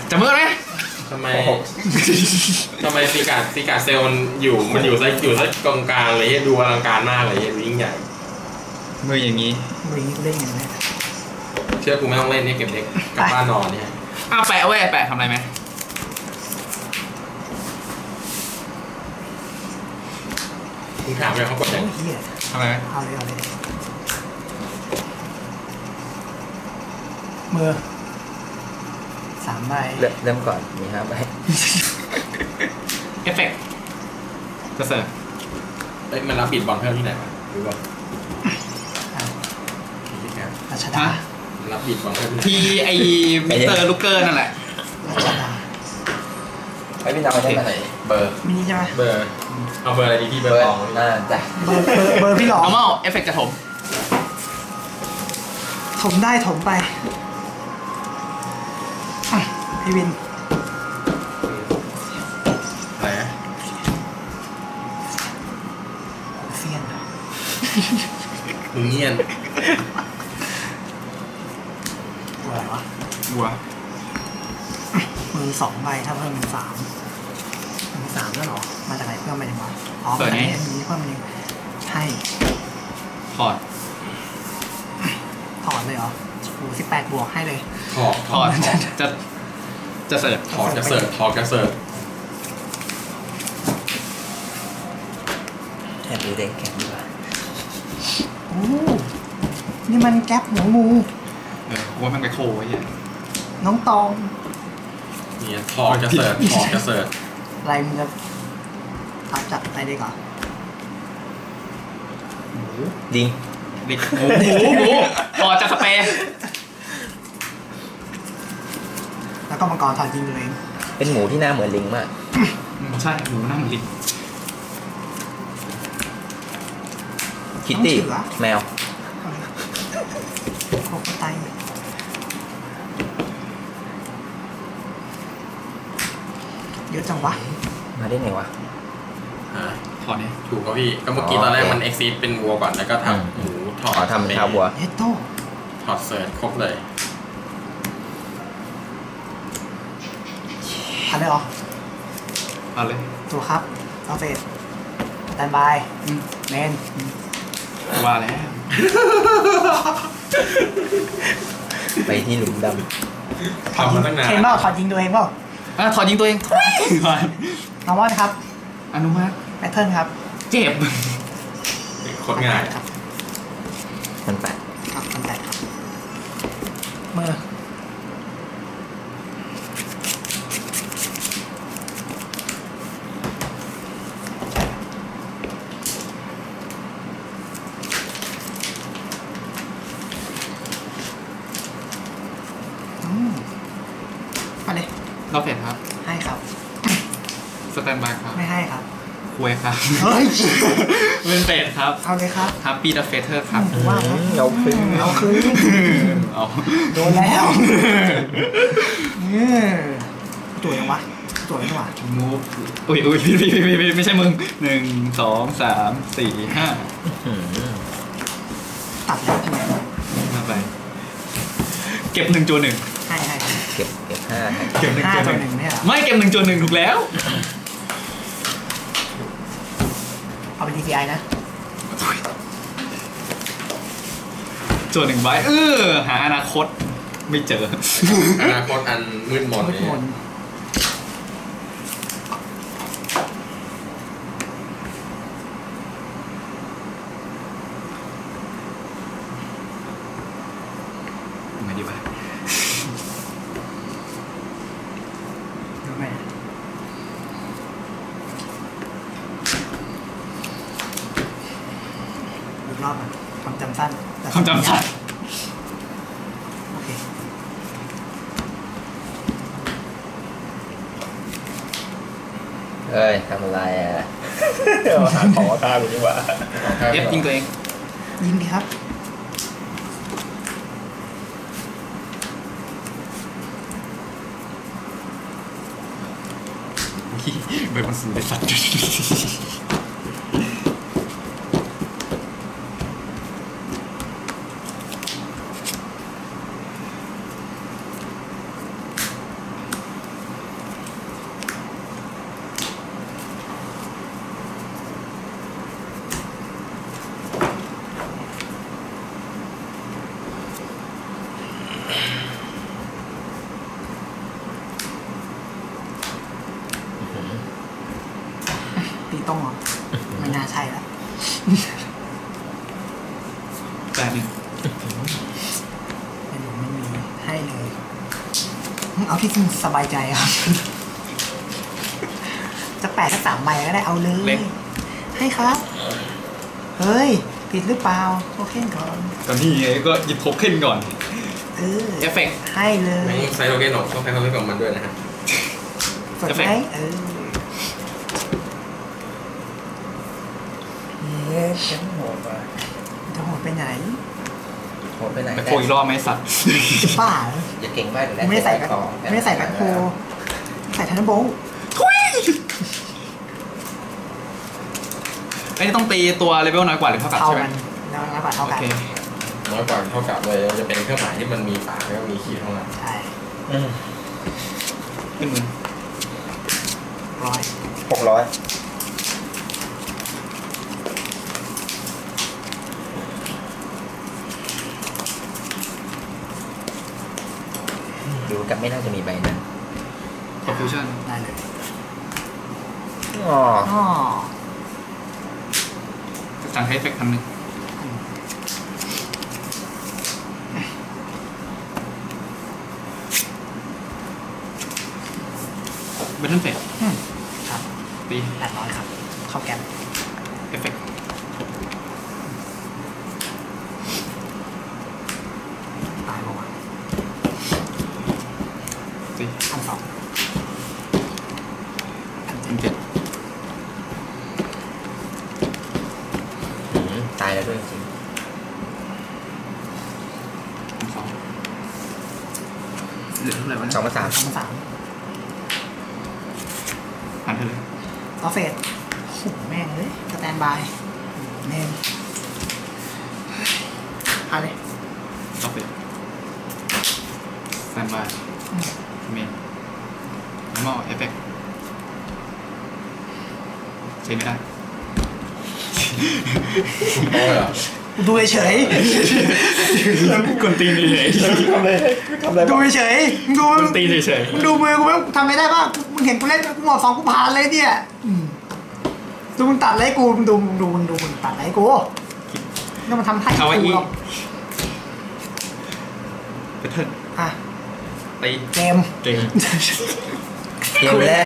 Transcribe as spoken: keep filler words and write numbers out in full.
จะเมื่อไหมทำไมทำไมซีการ์ดซีการ์ดเซลมันอยู่มันอยู่ซะอยู่ซะกองกลางเลยดูอลังการมากเลยดูยิ่งใหญ่มืออย่างนี้มืออย่างนี้เล่นยังไงเชื่อกูไม่ต้องเล่นนี่เก็บเด็กกลับบ้านนอนเนี่ยอ้าวแปะเว้ยแปะทำอะไรไหมคุณถามไปเขากดยังทำอะไรเอาเลยเอาเลยมือสามใบเริ่มก่อนมีห้าใบเอฟเฟกต์จะเสิร์ฟเอ้ยมันรับบิดบอลเพิ่มที่ไหนวะรู้ป่ะราชดารับบิดบอลเพิ่มที่ไอมิสเตอร์ลูกเกอร์นั่นแหละราชดาไปพี่น้องได้ไหนเบอร์มินิใช่ไหมเบอร์เอาเบอร์อะไรดีพี่เบอร์สองน่าจะเบอร์เบอร์พี่หลอก normal เอฟเฟกต์จะถมถมได้ถมไปพี่วินอะไรนะเซียนมึงเงียนตัวอะไรวะบัวมือสองใบถ้าเพิ่มเป็นสามมือสามแล้วหรอมาจากไหนเพิ่มมาอย่างไรอ๋อมาจากนี้อันนี้เพิ่มมาอย่างใช่ถอดถอดเลยเหรอโอ้สิบแปดบวกให้เลยถอดถอดจะจะเสิร์ฟถอดจะเสิร์ฟถอดจะเสิร์ฟแอบดูเด็กแข็งดีกว่าโอ้นี่มันแก๊ปหัวงูเออว่ามันไปโคไว้ยังน้องตองนี่ถอดจะเสิร์ฟถอดจะเสิร์ฟอะไรมึงจะทับจับอะไรดีก่อนดิงดิงหมูหมูหมูถอดจะสเปรย์แล้วก็มังกรถอดยิงตัวเองเป็นหมูที่หน้าเหมือนลิงมากใช่หมูหน้าเหมือนลิงคิตตี้แมวโคกไตเยอะจังวะมาได้ไงวะฮะถอดเนี่ยถูกครับพี่ก็เมื่อกี้ตอนแรกมันเอ็กซิสเป็นวัวก่อนแล้วก็ทำหมูถอดทำเป็นข้าววัวเฮตโต้ถอดเสิร์ฟครบเลยทันเลยเหรอเอาเลยตัวครับเอาเสร็จสแตนบายเมนว่าแล้วไปที่หลุมดำทำมาตั้งนานเห็นเปล่าถอดยิงตัวเองเปล่าอ่ะถอดยิงตัวเองน้องว่าครับอนุมัติแพทเทิร์นครับเจ็บโคตรง่ายครับมันแปดครับมันแปดครับมือมาเลยเราเสร็จครับให้ครับสแตนบายครับไม่ให้ครับคุยครับเฮ้ยเป็นเศษครับเอาเลยครับฮับปี้เดอะเฟเธอร์ครับว่าเอาคืนเอาคืนเอาโดนแล้วตัวยังวะตัวยังวะมูฟอุ้ยอุ้ยพี่พี่พี่ไม่ใช่มึงหนึ่งสองสามสี่ห้าตัดแล้วทำไมมาไปเก็บหนึ่งจุดหนึ่งให้ให้เก็บเก็บห้าเก็บหนึ่งจุดหนึ่งไม่เก็บหนึ่งจุดหนึ่งถูกแล้วเอาเป็น ดี ซี ไอ นะจุดหนึ่งใบเออหาอนาคตไม่เจออนาคตอันมืดมนเลยไม่ดีป่ะดูไหมอีกรอบอ่ะความจำสั้นความจำสั้นโอเคเอ้ยทำอะไรอ่ะหาของตาหรือดีกว่าเอฟยิงตัวเองยิงดีครับใบมันสูงได้สัตว์ต้องเหรอไม่น่าใช่แล้วแต่หนึ่งไม่รู้ไม่มีให้เลยเอาที่สบายใจครับ จะแปดสักสามใบก็ได้เอาเลยให้ครับเฮ้ยผิดหรือเปล่าโอเคก่อนตอนนี้ไงก็หยิบโทเค็นก่อนเออเอฟเฟกต์ให้เลยไม่ใส่โทเค็นออกต้องใช้โทเค็นของมันด้วยนะฮะสดไหมเออเย้เข็มโหดว่ะจะโหดไปไหนโหดไปไหนแต่โคอีกรอบไหมสัตว์จะบ้าเหรออย่าเก่งไปเดี๋ยวไม่ได้ใส่แบ็คต่อไม่ได้ใส่แบ็คโฮใส่ทันโบงไอ้นี่ต้องตีตัวเลเวลน้อยกว่าหรือเท่ากับเท่าใช่ไหมกันแล้วแล้วกว่าเท่าโอกันเคน้อยกว่าเท่ากับเลยจะเป็นเครื่องหมายที่มันมีฝาแล้วก็มีขีดเท่านั้นใช่อืมขึ้นมือร้อยหกร้อยดูกันไม่น่าจะมีใบนั้นคอมฟิวชั่นได้เลยอ๋ออ๋อสั่งให้เอฟเฟกต์พันหนึ่งเบทเทิลเฟกอืมครับตีแปดร้อยครับเข้าแกนเอฟเฟกต์ตายเมื่อวานตีพันสองพันพันเจ็ดอืมตายแล้วด้วยจริงพันสองเหลือเท่าไหร่วะสองพันสามพันสามพันเท่าไหร่ต่อเฟสโอ้โหแม่งเลยสแตนบายเนมเอาเลยต่อเฟกสแตนบายอืมเมนน้ำมอเอฟเฟกต์ใช้ไม่ได้โอ้ยเหรอดูเฉยกวนตีนเฉยทำเลยทำเลยๆดูเฉยๆมึงดูกวนตีนเฉยมึงดูมือกูไหมทำไม่ได้ป่ะมึงเห็นกูเล่นกูหมดสองกูผ่านเลยเนี่ยอืมดูมึงตัดไรกูมึงดูมึงดูมึงดูมึงตัดไรกูนี่มันทำให้เอาไว้กูอีหรอกเบทเทิลอ่ะตีเกมเก่งเกมแรก